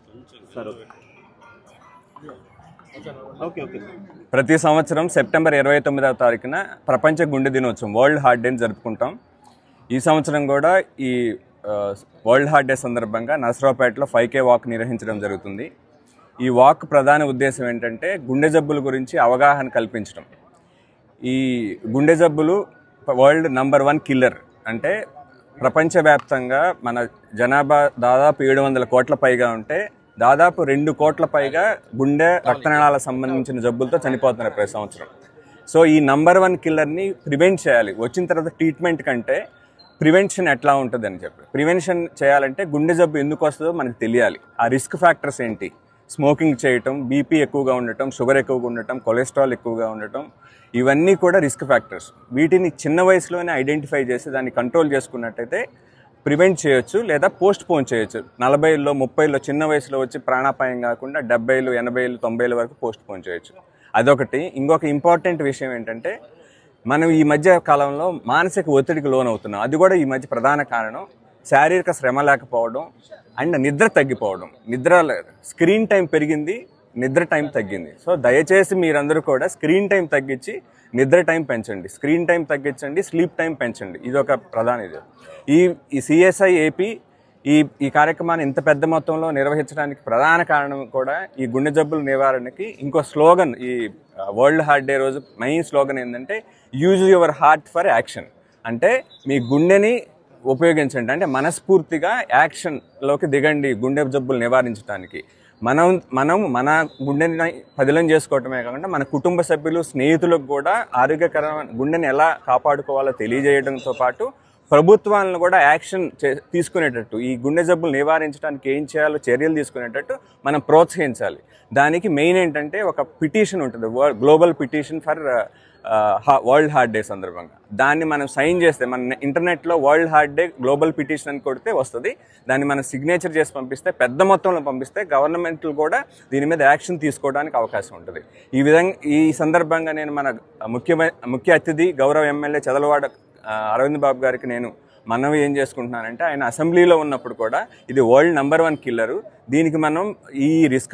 ప్రతి సంవత్సరం సెప్టెంబర్ 29వ తారీఖున ప్రపంచ గుండె దినోత్సవం వరల్డ్ హార్ట్ డే జరుపుకుంటాం. ఈ సంవత్సరం కూడా ఈ వరల్డ్ హార్ట్ డే సందర్భంగా నర్సరావుపేటలో 5K వాక్ నిర్వహించడం జరుగుతుంది. ఈ వాక్ ప్రధాన ఉద్దేశం ఏంటంటే గుండె జబ్బుల గురించి అవగాహన కల్పించడం. ఈ గుండె జబ్బులు వరల్డ్ నంబర్ 1 కిల్లర్. అంటే ప్రపంచవ్యాప్తంగా మన జనాభా దాదాపు 700 కోట్ల పైగా ఉంటే దాదాపు 2 కోట్ల పైగా గుండె రక్తనాళాలకు సంబంధించిన జబ్బులతో చనిపోతున్నారు ప్రతి సంవత్సరం. సో ఈ నంబర్ 1 కిల్లర్ని ప్రివెంట్ చేయాలి. వచ్చిన తర్వాత ట్రీట్మెంట్ కంటే ప్రివెన్షన్ ఎట్లా ఉంటుందని చెప్పి ప్రివెన్షన్ చేయాలంటే గుండె జబ్బు ఎందుకు వస్తుందో మనకు తెలియాలి. ఆ రిస్క్ ఫ్యాక్టర్స్ ఏంటి? స్మోకింగ్ చేయటం, బీపీ ఎక్కువగా ఉండటం, షుగర్ ఎక్కువగా ఉండటం, కొలెస్ట్రాల్ ఎక్కువగా ఉండటం, ఇవన్నీ కూడా రిస్క్ ఫ్యాక్టర్స్. వీటిని చిన్న వయసులోనే ఐడెంటిఫై చేసి దాన్ని కంట్రోల్ చేసుకున్నట్టయితే ప్రివెంట్ చేయొచ్చు లేదా పోస్ట్ పోన్ చేయొచ్చు. 40లో 30లో చిన్న వయసులో వచ్చి ప్రాణాపాయం కాకుండా 70, 80, 90 వరకు పోస్ట్ పోన్ చేయొచ్చు. అదొకటి. ఇంకొక ఇంపార్టెంట్ విషయం ఏంటంటే మనం ఈ మధ్య కాలంలో మానసిక ఒత్తిడికి లోనవుతున్నాం. అది కూడా ఈ మధ్య ప్రధాన కారణం శారీరక శ్రమ లేకపోవడం అండ్ నిద్ర తగ్గిపోవడం. స్క్రీన్ టైం పెరిగింది, నిద్ర టైం తగ్గింది. సో దయచేసి మీరందరూ కూడా స్క్రీన్ టైం తగ్గించి నిద్ర టైం పెంచండి, స్క్రీన్ టైం తగ్గించండి, స్లీప్ టైం పెంచండి. ఇది ఒక ప్రధాన ఇది. ఈ CSI AP ఈ కార్యక్రమాన్ని ఇంత పెద్ద మొత్తంలో నిర్వహించడానికి ప్రధాన కారణం కూడా ఈ గుండె జబ్బుల నివారణకి ఇంకో స్లోగన్. ఈ వరల్డ్ హార్ట్ డే రోజు మెయిన్ స్లోగన్ ఏంటంటే use your heart for action. అంటే మీ గుండెని ఉపయోగించండి, అంటే మనస్ఫూర్తిగా యాక్షన్లోకి దిగండి గుండె జబ్బులు నివారించడానికి. మన గుండెని పదిలం చేసుకోవటమే కాకుండా మన కుటుంబ సభ్యులు, స్నేహితులకు కూడా ఆరోగ్యకరమైన గుండెని ఎలా కాపాడుకోవాలో తెలియజేయడంతో పాటు ప్రభుత్వాలను కూడా యాక్షన్ తీసుకునేటట్టు, ఈ గుండె జబ్బులు నివారించడానికి ఏం చేయాలో చర్యలు తీసుకునేటట్టు మనం ప్రోత్సహించాలి. దానికి మెయిన్ ఏంటంటే ఒక పిటిషన్ ఉంటుంది, global petition for world heart day సందర్భంగా. దాన్ని మనం సైన్ చేస్తే మన ఇంటర్నెట్లో world heart day global petition అని కొడితే వస్తుంది. దాన్ని మనం సిగ్నేచర్ చేసి పంపిస్తే, పెద్ద మొత్తంలో పంపిస్తే గవర్నమెంట్లు కూడా దీని మీద యాక్షన్ తీసుకోవడానికి అవకాశం ఉంటుంది. ఈ సందర్భంగా నేను మన ముఖ్య అతిథి గౌరవ ఎమ్మెల్యే చదలవాడ అరవింద్ బాబు గారికి నేను మనవి ఏం చేసుకుంటున్నానంటే, ఆయన అసెంబ్లీలో ఉన్నప్పుడు కూడా ఇది వరల్డ్ నంబర్ 1 కిల్లరు. దీనికి మనం ఈ రిస్క్